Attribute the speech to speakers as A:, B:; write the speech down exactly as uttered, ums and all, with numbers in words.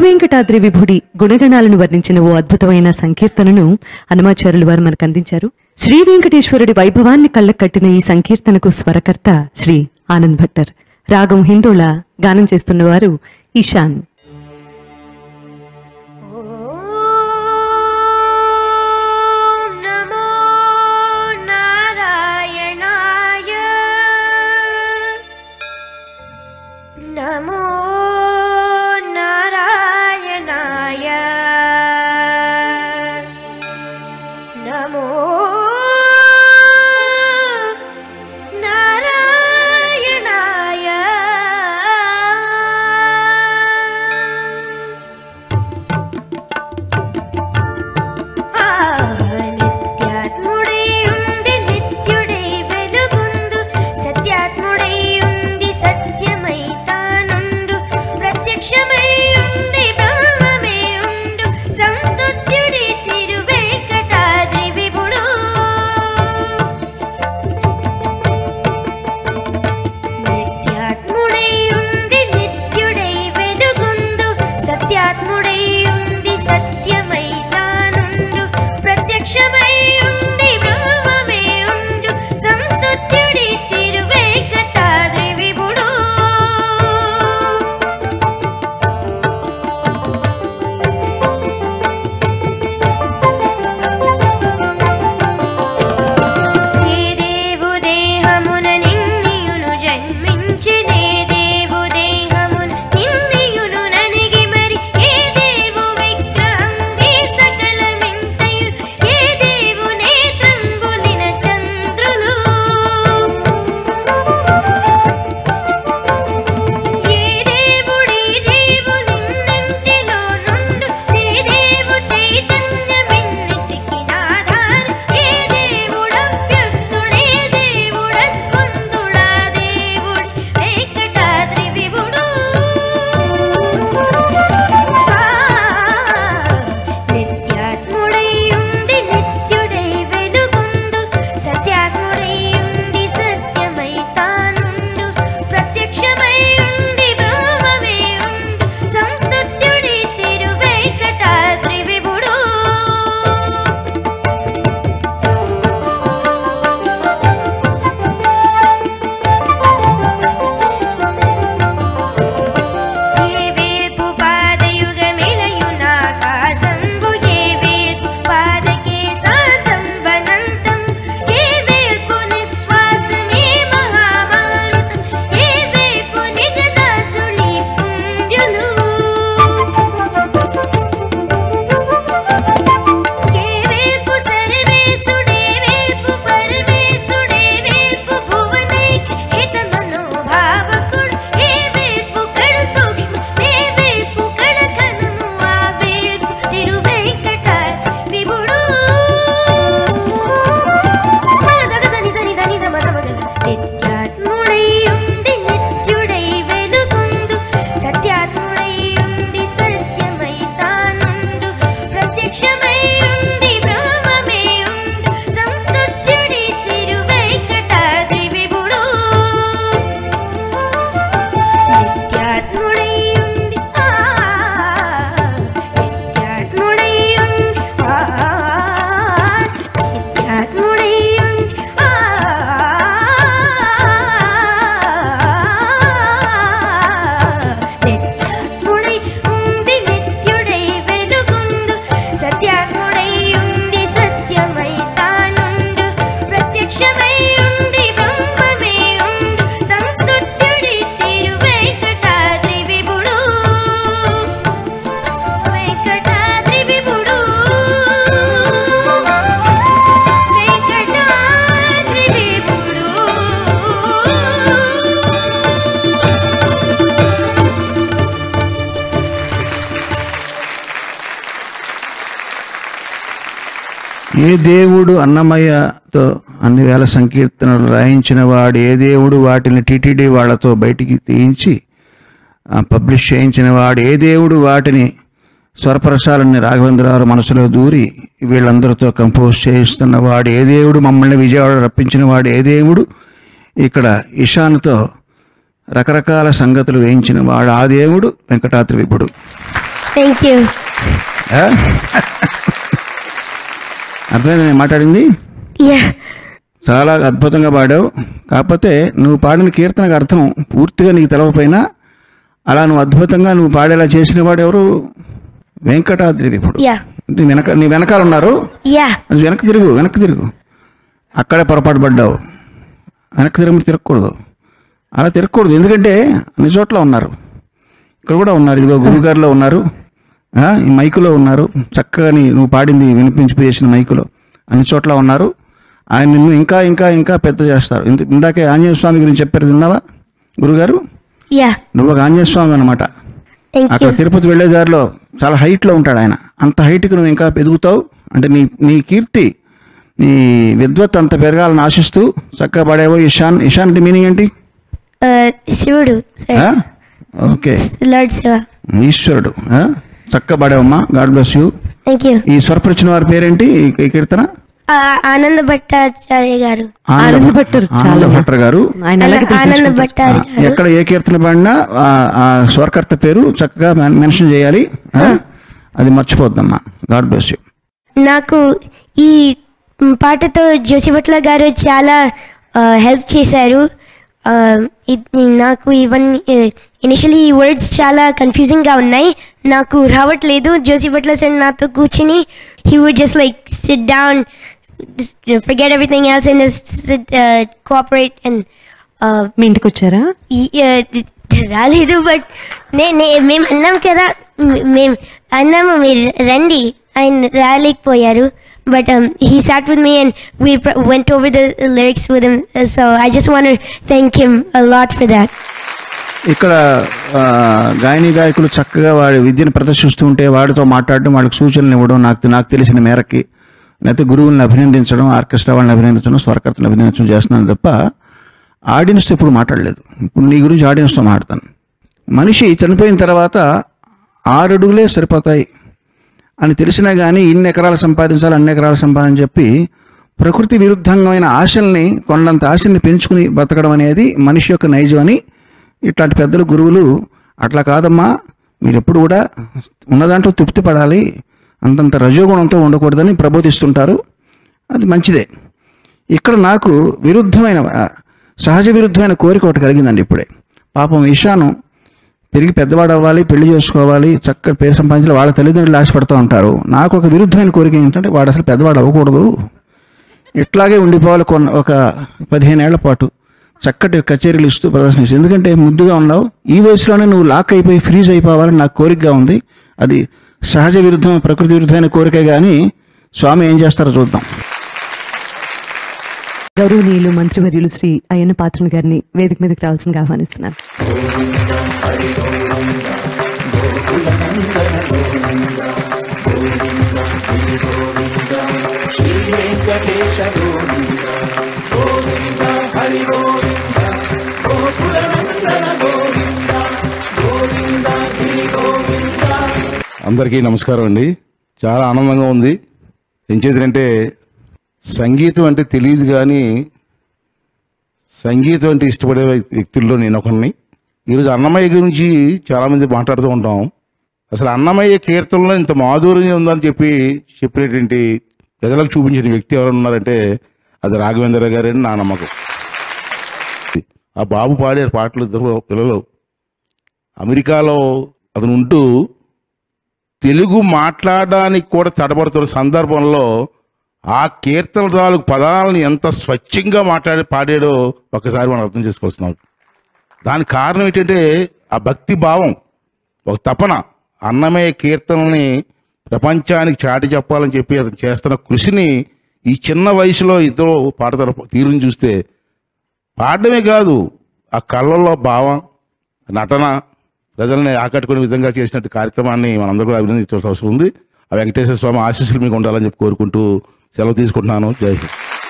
A: తిరువేంకటాద్రి విభుడి గుణగణాలను వర్ణించిన ఓ అద్భుతమైన సంకీర్తనను అన్నమాచార్యులు వారు మనకు అందించారు. శ్రీ వెంకటేశ్వరుడి వైభవాన్ని కళ్ళకు కట్టిన ఈ సంకీర్తనకు స్వరకర్త శ్రీ ఆనంద్ భట్టర్. రాగం హిందోళ. గానం చేస్తున్నవారు ఇషాన్.
B: ఏ దేవుడు అన్నమయ్యతో అన్ని వేల సంకీర్తనలు రాయించిన వాడు, ఏ దేవుడు వాటిని టీటీడీ వాళ్లతో బయటికి తీయించి పబ్లిష్ చేయించిన వాడు, ఏ దేవుడు వాటిని స్వరపరచాలని రాఘవేంద్రరావు మనసులో దూరి వీళ్ళందరితో కంపోజ్ చేయిస్తున్న వాడు, ఏ దేవుడు మమ్మల్ని విజయవాడ రప్పించిన వాడు, ఏ దేవుడు ఇక్కడ ఇషాన్తో రకరకాల సంగతులు వేయించిన వాడు, ఆ దేవుడు వెంకటాద్రి విభుడు.
C: Thank you.
B: అర్థమైంది నేను మాట్లాడింది?
C: యా.
B: చాలా అద్భుతంగా పాడావు. కాకపోతే నువ్వు పాడిన కీర్తనకు అర్థం పూర్తిగా నీకు తెలవకపోయినా అలా నువ్వు అద్భుతంగా నువ్వు పాడేలా చేసిన వాడు ఎవరు? వెంకటాద్రి. ఇప్పుడు
C: యా.
B: నీ వెనక నీ వెనకాల ఉన్నారు.
C: యా.
B: అది వెనక్కి తిరుగు, వెనక్కి తిరుగు. అక్కడే పొరపాటు పడ్డావు. వెనక్కి తిరగ తిరగకూడదు, అలా తిరగకూడదు. ఎందుకంటే అన్ని చోట్ల ఉన్నారు. ఇక్కడ కూడా ఉన్నారు. ఇదిగో గురుగారిలో ఉన్నారు, ఈ మైకులో ఉన్నారు. చక్కగా నీ నువ్వు పాడింది వినిపించిపోయేసిన మైకులో అన్ని చోట్ల ఉన్నారు. ఆయన నిన్ను ఇంకా ఇంకా ఇంకా పెద్ద చేస్తారు. ఇందాకే ఆంజనేయ స్వామి గురించి చెప్పారు, విన్నావా గురుగారు? నువ్వు ఒక ఆంజనేయ స్వామి అనమాట. అక్కడ తిరుపతి వెళ్ళే దారిలో చాలా హైట్లో ఉంటాడు ఆయన. అంత హైట్కి నువ్వు ఇంకా ఎదుగుతావు. అంటే నీ నీ కీర్తి, నీ విద్వత్ అంత పెరగాలని ఆశిస్తూ చక్కగా పాడేవో. ఇషాన్. ఇషాన్ అంటే మీనింగ్ ఏంటి?
C: శివుడు.
B: ఓకే,
C: లార్డ్ శివ,
B: ఈశ్వరుడు. చక్కగా పాడావమ్మా. God bless you.
C: Thank you. ఈ
B: స్వరపరిచిన వారి పేరేంటి ఈ కీర్తన?
C: ఆనంద భట్టాచార్య గారు.
B: ఆనంద భట్టర్ గారు.
C: ఆనంద భట్టాచార్య.
B: ఎక్కడ ఏ కీర్తన పాడినా ఆ స్వరకర్త పేరు చక్కగా మెన్షన్ చేయాలి. అది మర్చిపోద్దమ్మా. God bless you.
C: నాకు ఈ పాటతో జోసిభట్ల గారు చాలా హెల్ప్ చేశారు. నాకు ఇవన్నీ ఇనిషియలీ ఈ వర్డ్స్ చాలా కన్ఫ్యూజింగ్గా ఉన్నాయి, నాకు రావట్లేదు. జోసిభట్ల సార్ నాతో కూర్చుని he would just like sit down, forget everything else and sit cooperate. And
A: మీ ఇంటికి వచ్చారా?
C: రాలేదు, బట్ నే మేము అన్నాం కదా, మేము అన్నాము మీరు రండి, ఆయన రాలేకపోయారు. But um, he sat with me and we pr- went over the lyrics with him. Uh, so I just want to thank him a lot for that.
B: ఇక్కడ గాయని గాయకులు చక్కగా వాడి విద్యను ప్రదర్శిస్తూ ఉంటే వాడితో మాట్లాడడం, వాళ్ళకి సూచనలు ఇవ్వడం, నాకు నాకు తెలిసిన మేరకి, లేకపోతే గురువులను అభినందించడం, ఆర్కెస్ట్రా వాళ్ళని అభినందించడం, స్వరకర్తను అభినందించడం చేస్తున్నాను తప్ప ఆడియన్స్తో ఇప్పుడు మాట్లాడలేదు. ఇప్పుడు నీ గురించి ఆడియన్స్తో మాట్లాడతాను. మనిషి చనిపోయిన తర్వాత ఆరు అడుగులే సరిపోతాయి అని తెలిసినా కానీ ఇన్ని ఎకరాలు సంపాదించాలి, అన్ని ఎకరాలు సంపాదించి చెప్పి ప్రకృతి విరుద్ధమైన ఆశల్ని, కొండంత ఆశల్ని పెంచుకుని బతకడం అనేది మనిషి యొక్క నైజం అని ఇట్లాంటి పెద్దలు గురువులు అట్లా కాదమ్మా, మీరు ఎప్పుడు కూడా ఉన్నదాంట్లో తృప్తి పడాలి, అంతంత రజోగుణంతో ఉండకూడదని ప్రబోధిస్తుంటారు. అది మంచిదే. ఇక్కడ నాకు విరుద్ధమైన సహజ విరుద్ధమైన కోరిక ఒకటి కలిగిందండి ఇప్పుడే. పాపం ఇషాను పెరిగి పెద్దవాడు అవ్వాలి, పెళ్లి చేసుకోవాలి, చక్కగా పేరు సంపాదించాలి, వాళ్ళ తల్లిదండ్రులు ఆశపడుతూ ఉంటారు. నాకు ఒక విరుద్ధమైన కోరిక ఏంటంటే వాడు అసలు పెద్దవాడు అవ్వకూడదు, ఇట్లాగే ఉండిపోవాలి కొన్న ఒక పదిహేను ఏళ్ల పాటు చక్కటి కచేరీలు ఇస్తూ ప్రదర్శన ఇస్తూ. ఎందుకంటే ముద్దుగా ఉన్నావు, ఈ వయసులోనే నువ్వు లాక్ అయిపోయి ఫ్రీజ్ అయిపోవాలని నాకు కోరికగా ఉంది. అది సహజ విరుద్ధం, ప్రకృతి విరుద్ధమైన కోరికే. కానీ స్వామి ఏం చేస్తారో చూద్దాం.
A: గౌరవనీయులు మంత్రివర్యులు శ్రీ అయ్యన్న పాత్రుని గారిని వేదిక మీదకి రావాల్సిందిగా ఆహ్వానిస్తున్నాను.
D: అందరికీ నమస్కారం అండి. చాలా ఆనందంగా ఉంది. ఏం చేద్దంటే సంగీతం అంటే తెలియదు, కానీ సంగీతం అంటే ఇష్టపడే వ్యక్తుల్లో నేను ఒకరిని. ఈరోజు అన్నమయ్య గురించి చాలామంది మాట్లాడుతూ ఉంటాం. అసలు అన్నమయ్య కీర్తనలో ఇంత మాధుర్యం ఉందని చెప్పి చెప్పేటువంటి ప్రజలకు చూపించిన వ్యక్తి ఎవరు ఉన్నారంటే అది రాఘవేంద్ర గారని నా నమ్మకం. ఆ బాబు పాడే పాటలు ఇద్దరు పిల్లలు అమెరికాలో అతను ఉంటూ తెలుగు మాట్లాడడానికి కూడా తడబడుతున్న సందర్భంలో ఆ కీర్తన తాలూకు పదాలను ఎంత స్వచ్ఛంగా మాట్లాడి పాడాడో ఒకసారి మనం అర్థం చేసుకోవాల్సినాం. దానికి కారణం ఏంటంటే ఆ భక్తి భావం, ఒక తపన. అన్నమయ్య కీర్తనని ప్రపంచానికి చాటి చెప్పాలని చెప్పి అతను చేస్తున్న కృషిని ఈ చిన్న వయసులో ఇద్దరు పాడతారు. తీరుని చూస్తే పాడడమే కాదు, ఆ కళ్ళల్లో భావం, నటన ప్రజల్ని ఆకట్టుకునే విధంగా చేసినట్టు కార్యక్రమాన్ని మనందరూ కూడా అభినందించాల్సిన అవసరం ఉంది. ఆ వెంకటేశ్వర స్వామి ఆశీస్సులు మీకు ఉండాలని చెప్పి కోరుకుంటూ సెలవు తీసుకుంటున్నాను. జై హింద్.